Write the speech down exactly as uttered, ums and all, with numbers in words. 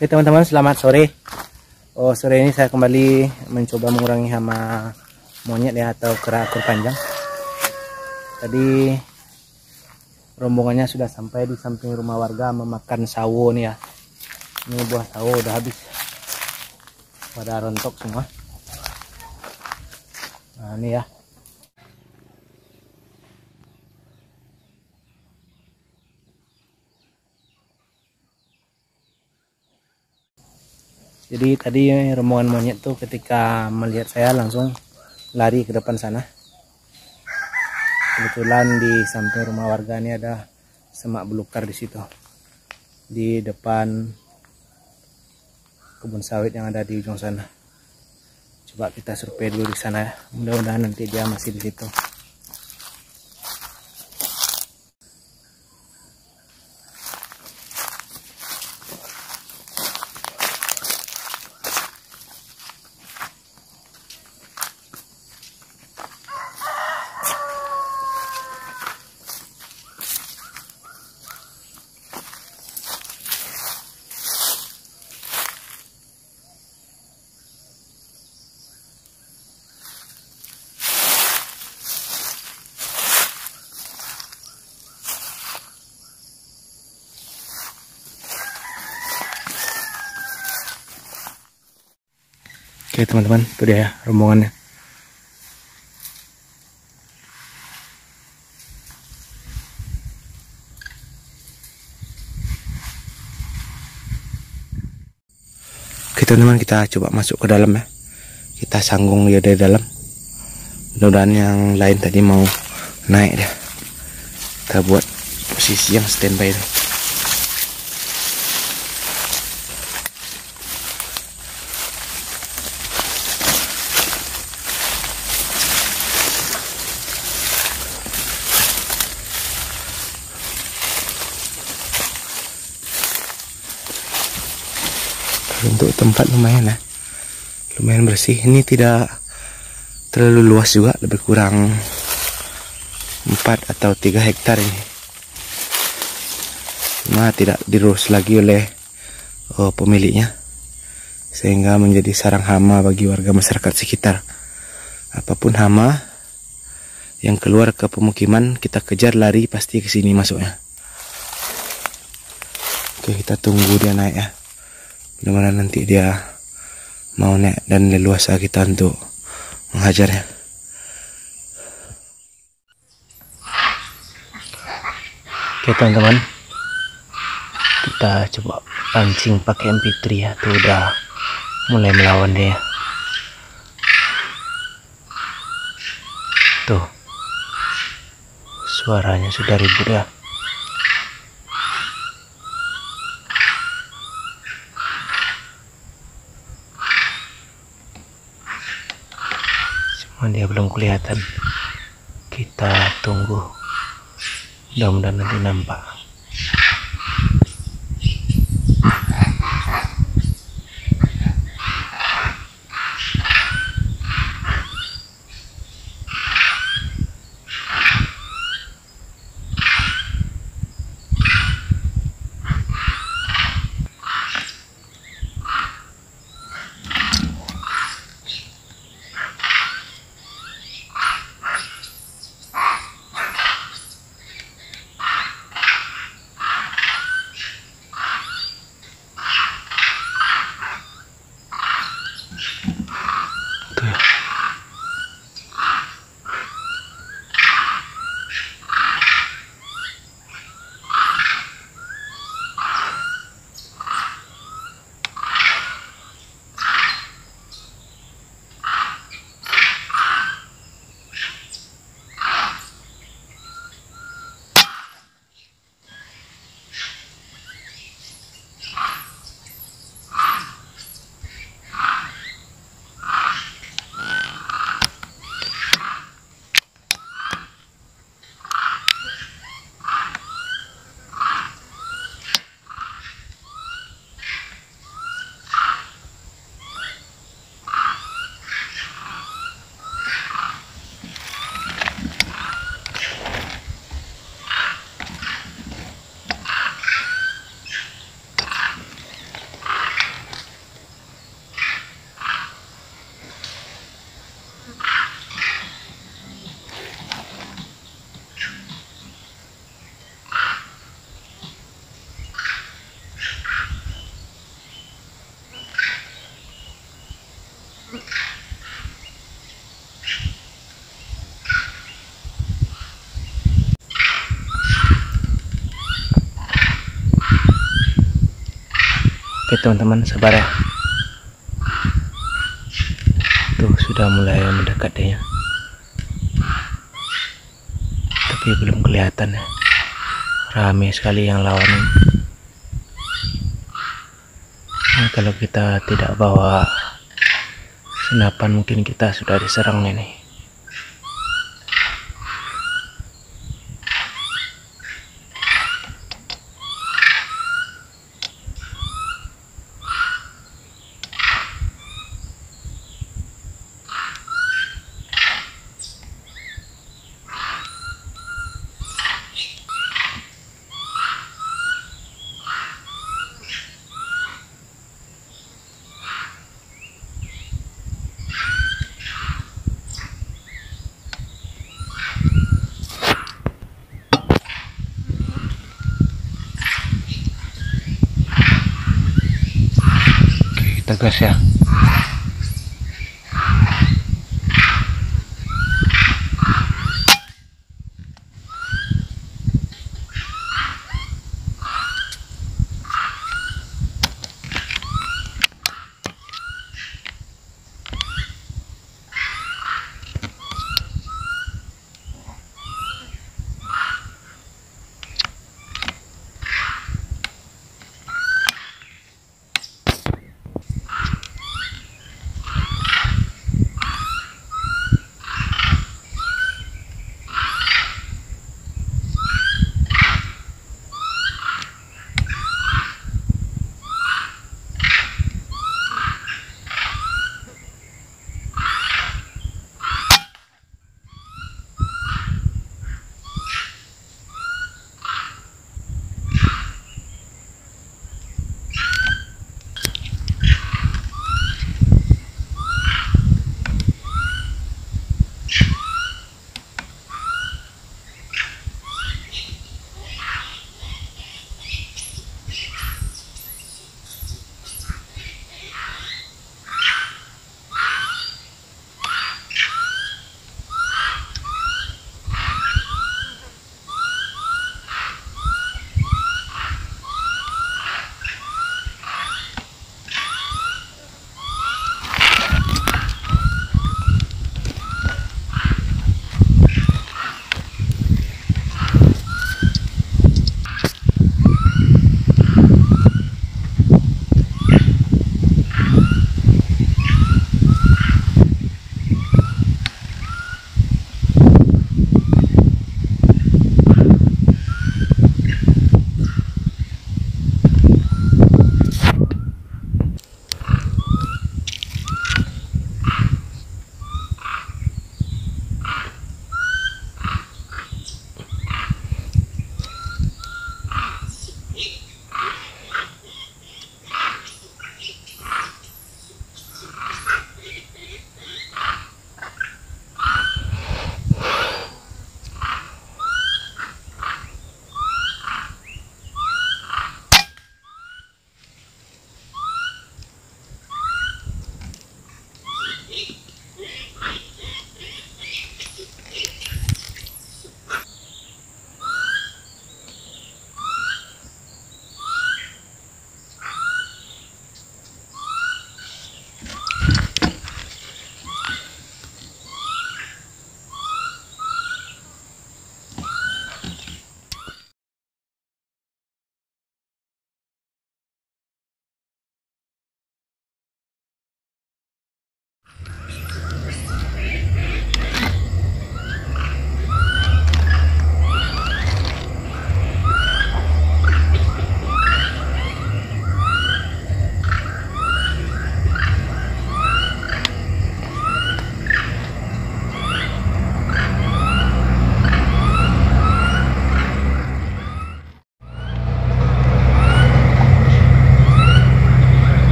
Oke teman-teman, selamat sore. Oh, sore ini saya kembali mencoba mengurangi hama monyet ya, atau kera ekor panjang. Tadi rombongannya sudah sampai di samping rumah warga memakan sawo nih ya. Ini buah sawo udah habis, pada rontok semua. Nah ini ya. Jadi tadi rombongan monyet tuh ketika melihat saya langsung lari ke depan sana. Kebetulan di samping rumah warga ini ada semak belukar di situ, di depan kebun sawit yang ada di ujung sana. Coba kita survei dulu di sana ya. Mudah-mudahan nanti dia masih di situ. Oke teman-teman, itu dia ya rombongannya. Oke teman-teman, kita coba masuk ke dalam ya. Kita sanggung dia dari dalam. Mudah-mudahan yang lain tadi mau naik ya. Kita buat posisi yang standby itu. Untuk tempat lumayan ya, lumayan bersih. Ini tidak terlalu luas juga, lebih kurang empat atau tiga hektar ini. Cuma tidak diurus lagi oleh oh, pemiliknya, sehingga menjadi sarang hama bagi warga masyarakat sekitar. Apapun hama yang keluar ke pemukiman, kita kejar lari pasti ke sini masuknya. Oke, kita tunggu dia naik ya. Mudah-mudahan nanti dia mau naik dan leluasa kita untuk menghajarnya. Oke teman-teman, kita coba pancing pakai M P tiga ya. Tuh udah mulai melawan dia. Tuh suaranya sudah ribut ya. Dia belum kelihatan, kita tunggu, mudah-mudahan nanti nampak. Oke teman-teman, sabar ya. Tuh sudah mulai mendekat dia, tapi belum kelihatan ya. Ramai sekali yang lawan ini. Nah, kalau kita tidak bawa senapan mungkin kita sudah diserang ini. Kita gas ya.